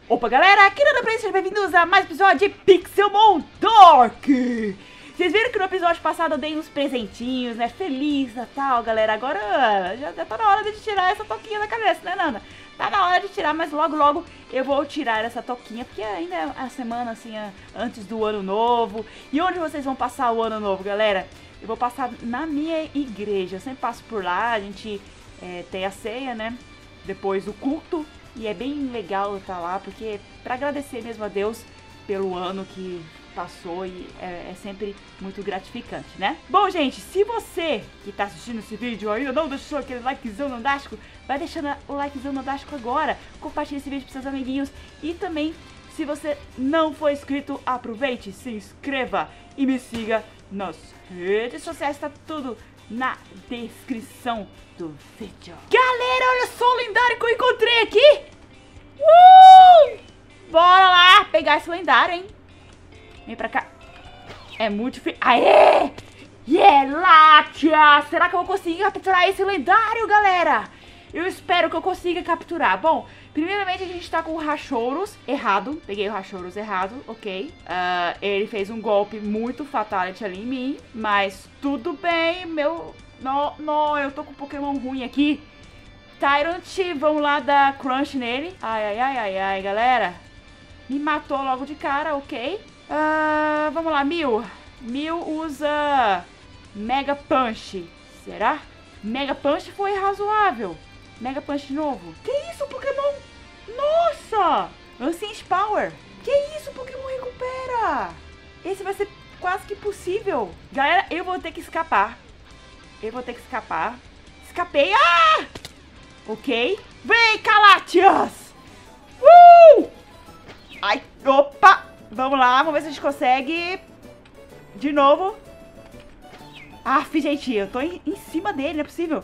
Opa, galera, aqui na Play, sejam bem-vindos a mais um episódio de Pixelmon Dark. Vocês viram que no episódio passado eu dei uns presentinhos, né, feliz e tal, galera. Agora já tá na hora de tirar essa toquinha da cabeça, né, Nana? Tá na hora de tirar, mas logo eu vou tirar essa toquinha, porque ainda é a semana, assim, antes do ano novo. E onde vocês vão passar o ano novo, galera? Eu vou passar na minha igreja, eu sempre passo por lá, a gente tem a ceia, né, depois o culto. E é bem legal estar lá, porque para agradecer mesmo a Deus pelo ano que passou e é sempre muito gratificante, né? Bom, gente, se você que tá assistindo esse vídeo ainda não deixou aquele likezão nandástico, vai deixando o likezão nandástico agora, compartilhe esse vídeo com seus amiguinhos e também, se você não for inscrito, aproveite, se inscreva e me siga nas redes sociais, tá tudo na descrição do vídeo. Galera, olha só o lendário que eu encontrei aqui. Bora lá pegar esse lendário, hein? Vem pra cá. É muito difícil. Aê! Yeah, Látia! Será que eu vou conseguir capturar esse lendário, galera? Eu espero que eu consiga capturar. Bom, primeiramente a gente tá com o Rachouros errado. Peguei o Rachouros errado, ok. Ele fez um golpe muito fatality ali em mim. Mas tudo bem, meu... Não, eu tô com um Pokémon ruim aqui. Tyrant, vamos lá dar crunch nele. Ai, galera. Me matou logo de cara, ok. Vamos lá, Mil. Mil usa Mega Punch. Será? Mega Punch foi razoável. Mega Punch de novo. Que isso, Pokémon? Nossa! Ancient Power. Que isso, Pokémon recupera. Esse vai ser quase que possível. Galera, eu vou ter que escapar. Escapei. Ah! Ok. Vem, Calatias! Ai, opa! Vamos lá, vamos ver se a gente consegue. De novo. Aff, gente, eu tô em cima dele, não é possível.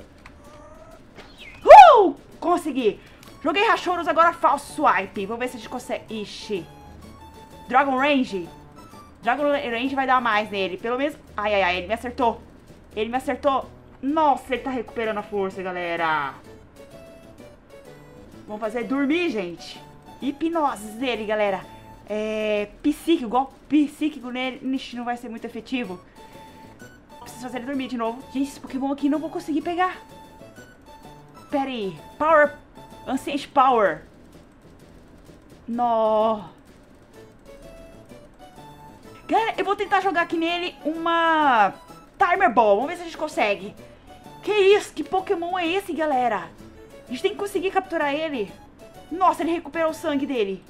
Consegui. Joguei Rachouros, agora falso swipe. Vamos ver se a gente consegue. Ixi. Dragon Range. Dragon Range vai dar mais nele. Pelo menos... Ai, ele me acertou. Nossa, ele tá recuperando a força, galera. Vamos fazer dormir, gente. Hipnose nele, galera. Psíquico, igual psíquico nele. Ixi, não vai ser muito efetivo. Preciso fazer ele dormir de novo. Gente, esse Pokémon aqui não vou conseguir pegar. Pera aí. Power. Ancient Power. Nó. Galera, eu vou tentar jogar aqui nele uma Timer Ball. Vamos ver se a gente consegue. Que isso? Que Pokémon é esse, galera? A gente tem que conseguir capturar ele. Nossa, ele recuperou o sangue dele.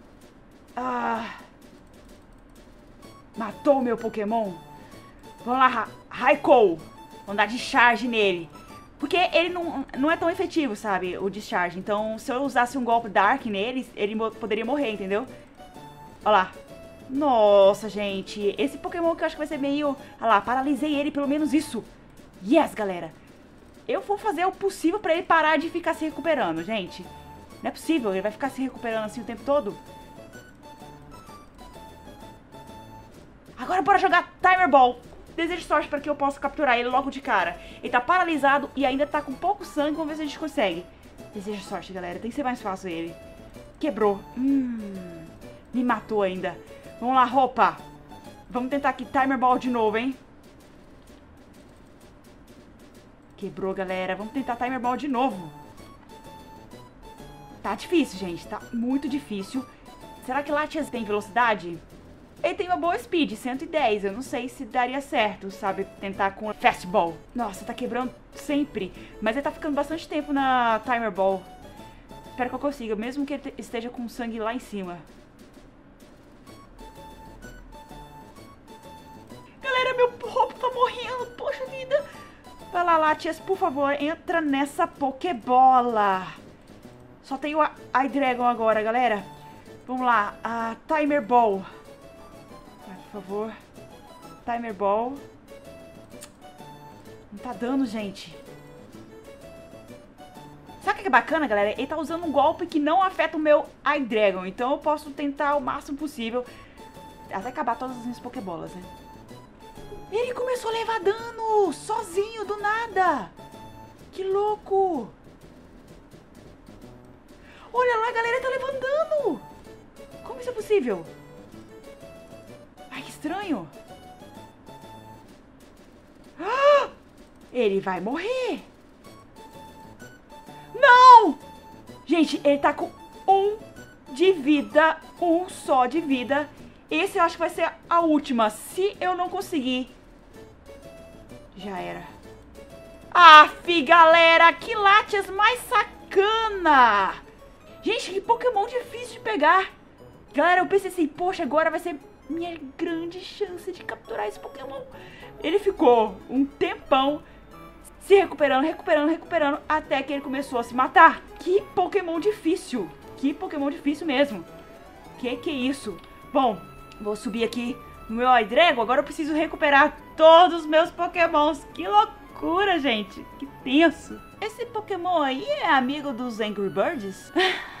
Matou o meu Pokémon. Vamos lá, Raikou. Vamos dar discharge nele. Porque ele não é tão efetivo, sabe? O discharge. Então, se eu usasse um golpe Dark nele, ele poderia morrer, entendeu? Olha lá. Nossa, gente. Esse Pokémon que eu acho que vai ser meio... Olha lá, paralisei ele, pelo menos isso. Yes, galera. Eu vou fazer o possível pra ele parar de ficar se recuperando, gente. Não é possível, ele vai ficar se recuperando assim o tempo todo. Agora bora jogar Timer Ball. Desejo sorte para que eu possa capturar ele logo de cara. Ele tá paralisado e ainda tá com pouco sangue. Vamos ver se a gente consegue. Desejo sorte, galera. Tem que ser mais fácil ele. Quebrou. Me matou ainda. Vamos lá, roupa. Vamos tentar aqui Timer Ball de novo, hein? Quebrou, galera. Vamos tentar Timer Ball de novo. Tá difícil, gente. Tá muito difícil. Será que Latias tem velocidade? Ele tem uma boa speed, 110. Eu não sei se daria certo, sabe? Tentar com Fastball. Nossa, tá quebrando sempre. Mas ele tá ficando bastante tempo na Timer Ball. Espero que eu consiga, mesmo que ele esteja com sangue lá em cima. Galera, meu roubo tá morrendo. Poxa vida. Vai lá, Latias, por favor, entra nessa Pokébola. Só tem o Hydreigon agora, galera. Vamos lá, a Timer Ball. Vai, por favor. Timer Ball. Não tá dando, gente. Sabe o que é bacana, galera? Ele tá usando um golpe que não afeta o meu Hydreigon. Então eu posso tentar o máximo possível até acabar todas as minhas Pokébolas, né? Ele começou a levar dano sozinho, do nada. Que louco. Olha lá, galera, tá levando dano. possível? Ai, que estranho. Ah, ele vai morrer. Não! Gente, ele tá com 1 de vida. 1 só de vida. Esse eu acho que vai ser a última. Se eu não conseguir. Já era. Aff, galera, que Latias mais sacana. Gente, que Pokémon difícil de pegar. Galera, eu pensei assim, poxa, agora vai ser minha grande chance de capturar esse Pokémon. Ele ficou um tempão se recuperando, até que ele começou a se matar. Que Pokémon difícil. Que Pokémon difícil mesmo. Que é isso? Bom, vou subir aqui no meu Hydreigon. Agora eu preciso recuperar todos os meus Pokémons. Que loucura, gente. Que tenso. Esse Pokémon aí é amigo dos Angry Birds?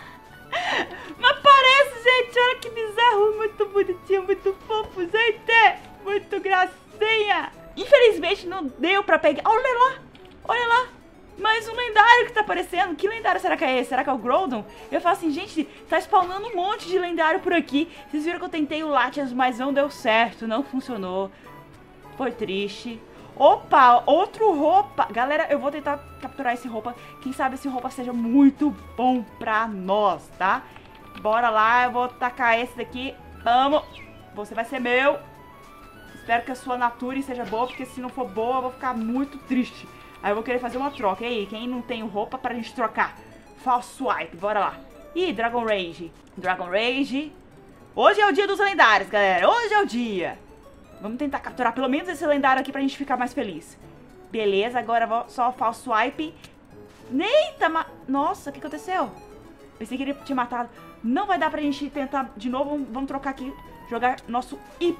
Mas parece, gente. Olha que bizarro. Muito bonitinho, muito fofo, gente. Muito gracinha. Infelizmente não deu pra pegar. Olha lá. Olha lá. Mais um lendário que tá aparecendo. Que lendário será que é esse? Será que é o Groudon? Eu falo assim, gente, tá spawnando um monte de lendário por aqui. Vocês viram que eu tentei o Latias, mas não deu certo. Não funcionou. Foi triste. Opa, outro roupa. Galera, eu vou tentar capturar esse roupa. Quem sabe esse roupa seja muito bom pra nós, tá? Bora lá, eu vou tacar esse daqui. Vamos. Você vai ser meu. Espero que a sua Nature seja boa, porque se não for boa, eu vou ficar muito triste. Aí eu vou querer fazer uma troca. E aí, quem não tem roupa pra gente trocar? False Swipe, bora lá. Ih, Dragon Rage. Dragon Rage. Hoje é o dia dos lendários, galera. Hoje é o dia. Vamos tentar capturar pelo menos esse lendário aqui pra gente ficar mais feliz. Beleza, agora vou só False Swipe. Eita, nossa, o que aconteceu? Pensei que ele tinha matado. Não vai dar pra gente tentar de novo. Vamos trocar aqui. Jogar nosso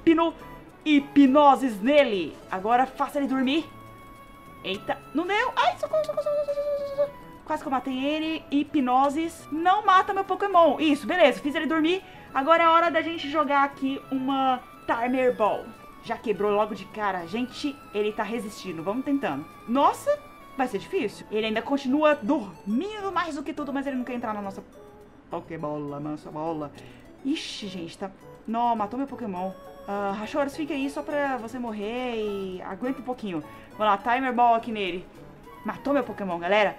hipnoses nele. Agora faça ele dormir. Eita, não deu. Ai, socorro, socorro. Quase que eu matei ele. Hipnoses. Não mata meu Pokémon. Isso, beleza, fiz ele dormir. Agora é hora da gente jogar aqui uma Timer Ball. Já quebrou logo de cara. Gente, ele tá resistindo. Vamos tentando. Nossa, vai ser difícil. Ele ainda continua dormindo mais do que tudo, mas ele não quer entrar na nossa Pokébola, nossa bola. Ixi, gente, tá... Não, matou meu Pokémon. Rachoros, fica aí só pra você morrer e aguenta um pouquinho. Vamos lá, Timer Ball aqui nele. Matou meu Pokémon, galera.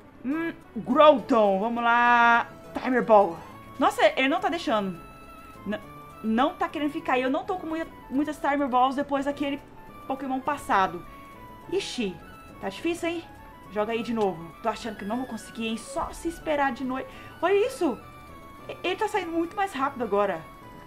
Groudon, vamos lá. Timer Ball. Nossa, ele não tá deixando. Não tá querendo ficar. E eu não tô com muitas Timer Balls depois daquele Pokémon passado. Ixi, tá difícil, hein? Joga aí de novo. Tô achando que não vou conseguir, hein? Só se esperar de noite. Olha isso. Ele tá saindo muito mais rápido agora.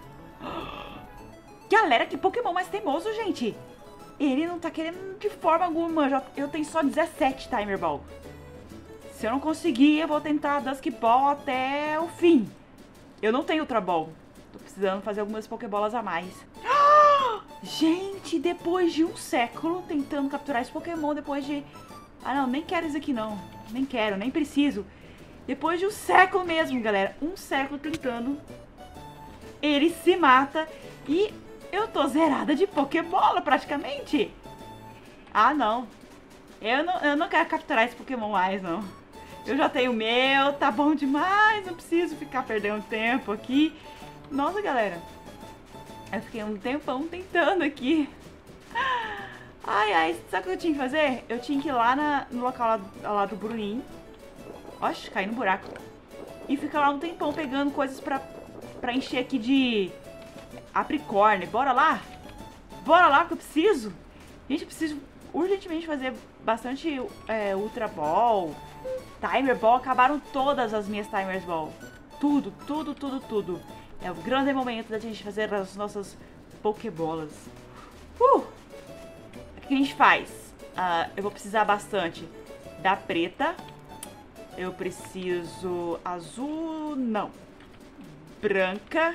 Galera, que Pokémon mais teimoso, gente. Ele não tá querendo de forma alguma. Eu tenho só 17 Timer Ball. Se eu não conseguir, eu vou tentar Dusk Ball até o fim. Eu não tenho Ultra Ball. Tô precisando fazer algumas Pokébolas a mais. Gente, depois de um século tentando capturar esse Pokémon, depois de... Ah, não, nem quero isso aqui, não. Nem quero, nem preciso. Depois de um século mesmo, galera. Um século tentando. Ele se mata e... Eu tô zerada de Pokébola, praticamente. Ah, não. Eu não quero capturar esse Pokémon mais, não. Eu já tenho o meu, tá bom demais. Não preciso ficar perdendo tempo aqui. Nossa, galera. Eu fiquei um tempão tentando aqui. Ai, ai. Sabe o que eu tinha que fazer? Eu tinha que ir lá no local lá do Bruninho. Oxe, caí no buraco. E ficar lá um tempão pegando coisas pra encher aqui de... Apricorn, bora lá? Bora lá que eu preciso. Gente, eu preciso urgentemente fazer bastante Ultra Ball, Timer Ball. Acabaram todas as minhas Timer Ball. Tudo. É o grande momento da gente fazer as nossas Pokébolas. O que a gente faz? Eu vou precisar bastante da preta. Eu preciso azul, não. Branca,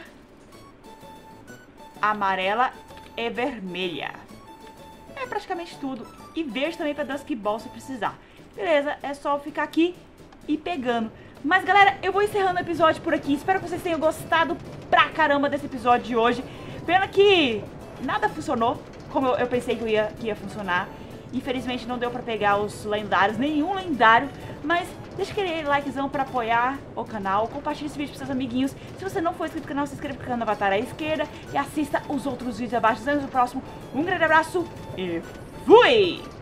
amarela e vermelha. É praticamente tudo. E verde também pra Dusk Ball se precisar. Beleza, é só ficar aqui e pegando. Mas galera, eu vou encerrando o episódio por aqui. Espero que vocês tenham gostado pra caramba desse episódio de hoje. Pena que nada funcionou como eu pensei que ia funcionar. Infelizmente não deu pra pegar os lendários, nenhum lendário. Mas deixa aquele likezão pra apoiar o canal, compartilhe esse vídeo com seus amiguinhos. Se você não for inscrito no canal, se inscreva clicando no avatar à esquerda e assista os outros vídeos abaixo. Nos vemos no próximo. Um grande abraço e fui!